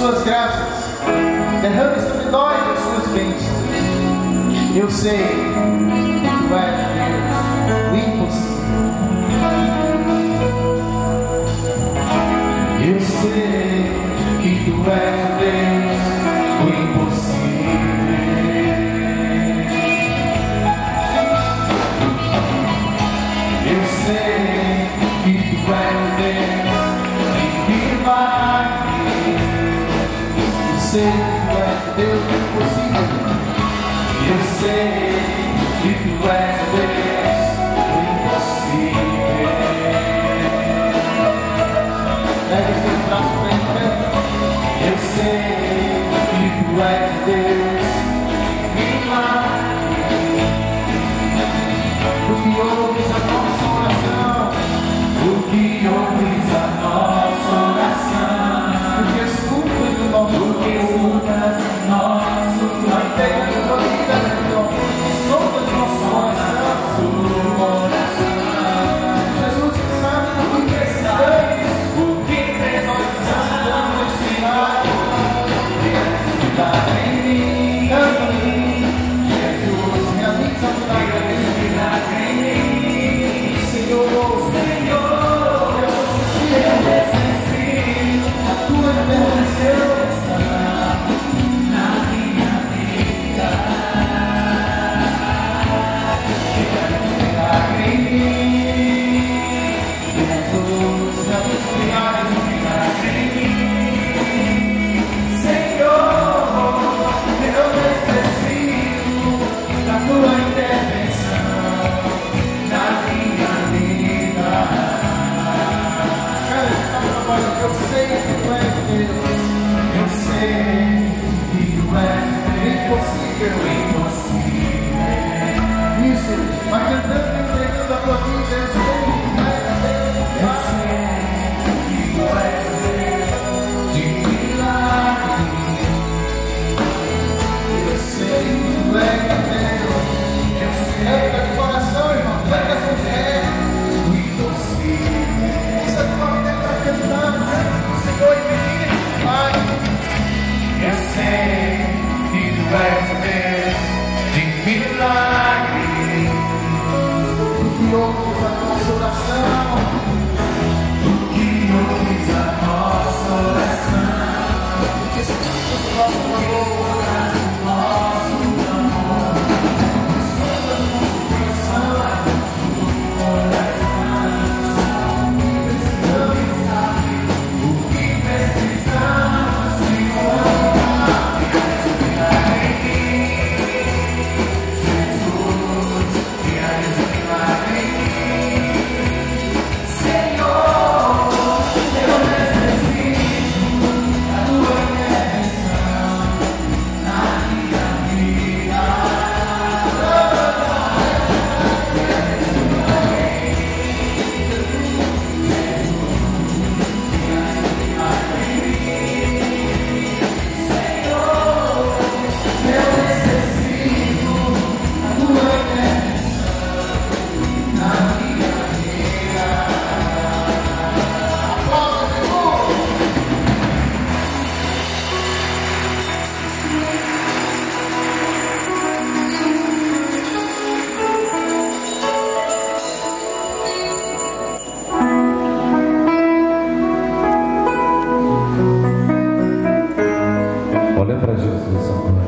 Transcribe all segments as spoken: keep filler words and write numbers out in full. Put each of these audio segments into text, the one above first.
suas graças, derrame sobre nós as suas bênçãos. Eu sei que tu és Deus, o impossível. Eu sei que tu és Deus, o impossível. Eu sei que tu és Deus, de milagre. Eu sei que tu és Deus, o impossível. Eu sei que tu és Deus, o impossível. Pega os teus braços para ele. Eu sei que tu és Deus, milagre. O que ouves a nossa oração, o que ouves a nossa oração, o que escutas o nosso o que escutas o nosso clamor. Jesus sabe o que precisamos, o que precisamos, Senhor. Realiza em mim, canta em mim. Jesus, realiza um milagre em mim. Senhor, Senhor, eu necessito a tua intervenção na minha vida. Eu sei que tu és Deus, eu sei que tu és impossível, impossível. Isso, vai cantando e entregando a tua vida. Eu sei que tu és Deus, eu sei que tu és Deus de milagre. Eu sei que tu és Deus, eu sei. Pega de coração, irmão, pega essas regras, o impossível. Isso é tua vida para cantar. Senhor, Pai, eu sei que tu és Deus de milagre. Tu que ouves a nossa oração, tu que ouves a nossa oração, tu que escutas o nosso clamor, o nosso clamor, escutas o nosso coração, o coração. Olha para Jesus agora.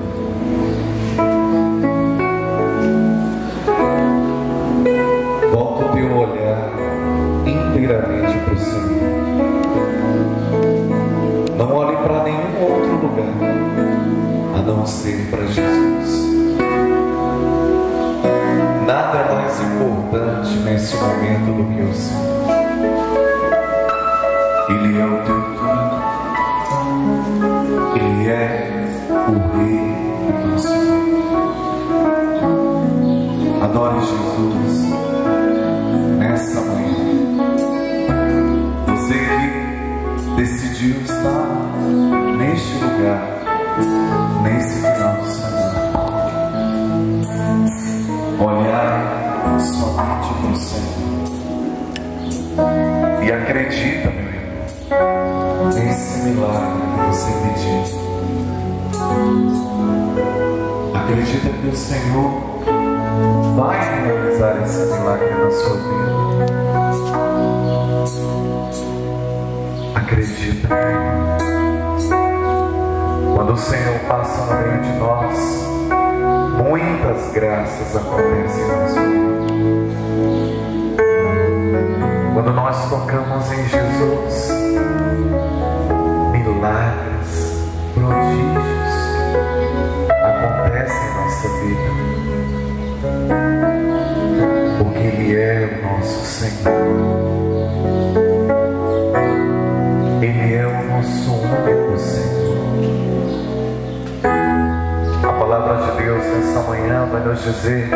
Volta o teu olhar inteiramente para o Senhor. Não olhe para nenhum outro lugar a não ser para Jesus. Nada é mais importante nesse momento do que o Senhor. Ele é o teu tudo. Ele é o Rei do Senhor. Adore Jesus nessa manhã. Você que decidiu estar neste lugar, nesse final de semana, olhar somente para o Senhor e acredita, meu irmão, nesse milagre que você pediu. Acredita que o Senhor vai realizar esse milagre na sua vida. Acredita. Quando o Senhor passa no meio de nós, muitas graças acontecem na sua vida. Quando nós tocamos em Jesus, milagres, prodígios acontecem em nossa vida, porque Ele é o nosso Senhor. Ele é o nosso único Senhor. A palavra de Deus nessa manhã vai nos dizer: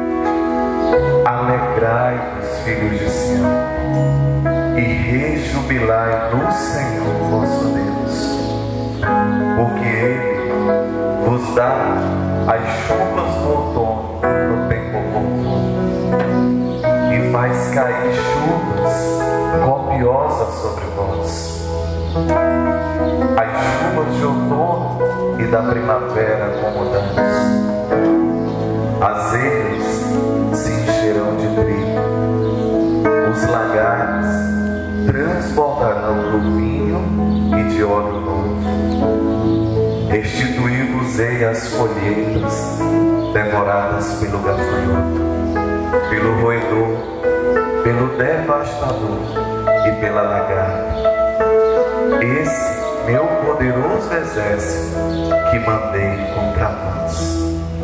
alegrai-vos, filhos de Sião, e rejubilai no Senhor vosso Deus, porque Ele vos dá as chuvas do outono no tempo oportuno, e faz cair chuvas copiosas sobre vós, as chuvas de outono e da primavera acomodantes. As ervas se encherão de trigo, os lagares transbordarão do vinho e de óleo novo. Restituí-vos-ei as colheitas devoradas pelo gafanhoto, pelo roedor, pelo devastador e pela lagarta. Esse meu poderoso exército que mandei contra vós.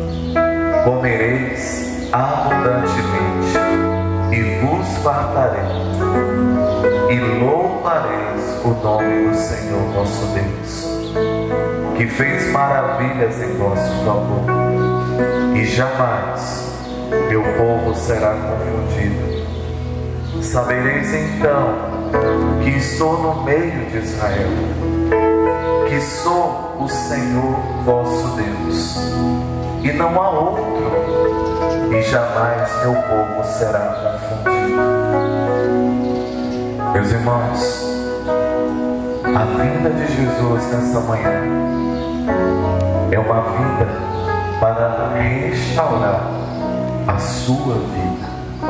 Comereis abundantemente e vos fartarei, e louvareis o nome do Senhor vosso Deus, que fez maravilhas em vosso favor, e jamais meu povo será confundido. Sabereis então que estou no meio de Israel, que sou o Senhor vosso Deus, e não há outro, e jamais meu povo será confundido. Meus irmãos, a vinda de Jesus nessa manhã é uma vinda para restaurar a sua vida.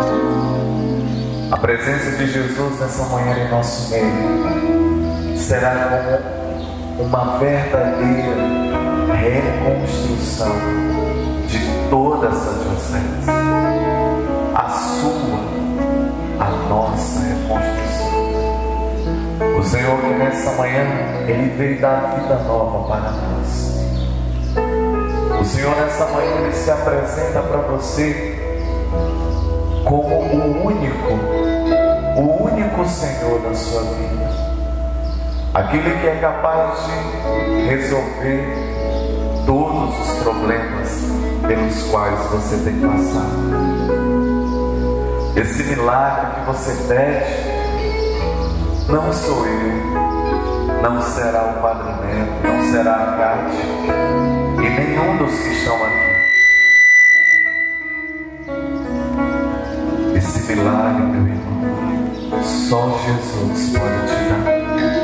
A presença de Jesus nessa manhã em nosso meio será como uma verdadeira reconstrução de toda essa diocese. A sua, a nossa reconstrução. O Senhor que nessa manhã Ele veio dar vida nova para nós. O Senhor nessa manhã Ele se apresenta para você como o único, o único Senhor da sua vida. Aquele que é capaz de resolver todos os problemas pelos quais você tem passado. Esse milagre que você pede, não sou eu, não será o Padre Neto, não será a Cátia e nenhum dos que estão aqui. Esse milagre, meu irmão, só Jesus pode te dar.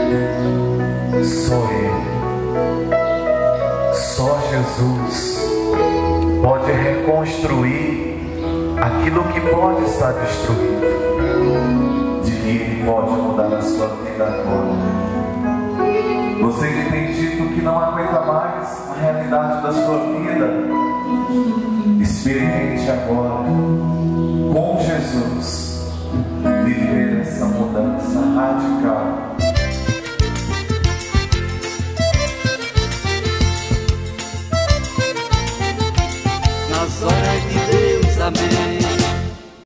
Só Ele, só Jesus pode reconstruir aquilo que pode estar destruído. De que Ele pode mudar a sua vida agora. Você que tem dito que não aguenta mais a realidade da sua vida, experimente agora com